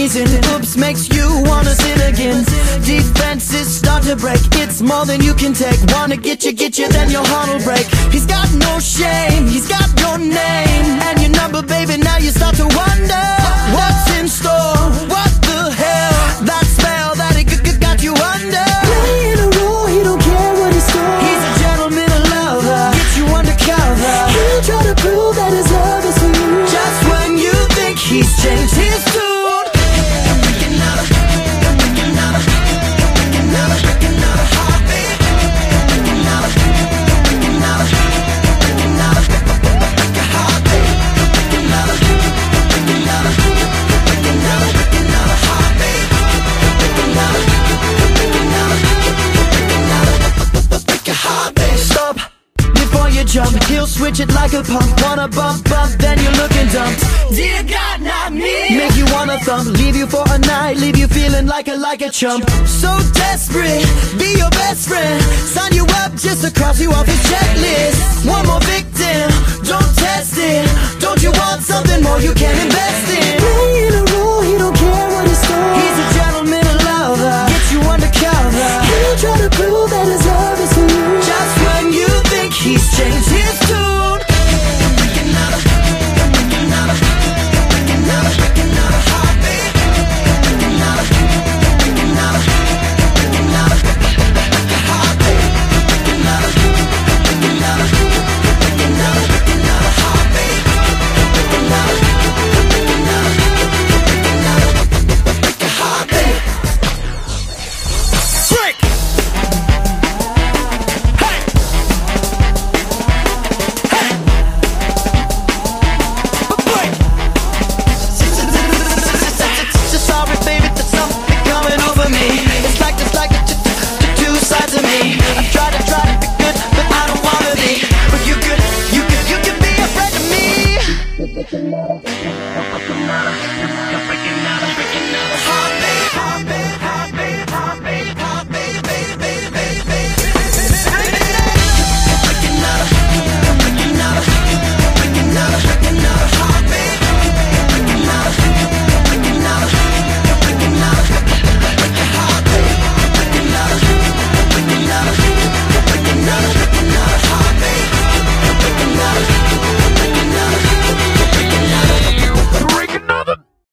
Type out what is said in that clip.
reason. Oops makes you wanna sin again. Defenses start to break. It's more than you can take. Wanna get you, then your heart will break. He's got no shame, he's got your name and your number, baby. Now you start to wonder what's in store. What the hell? That spell that he got you under. Playing a role, he don't care what he stole. He's a gentleman, a lover, get you undercover. He'll try to prove that his love is for you. Just when you think he's changed his tune. Jump, he'll switch it like a pump. Wanna bump, then you're looking dumped. Dear God, not me. Make you wanna thump, leave you for a night, leave you feeling like a chump. So desperate, be your best friend. Sign you up just to cross you off his checklist.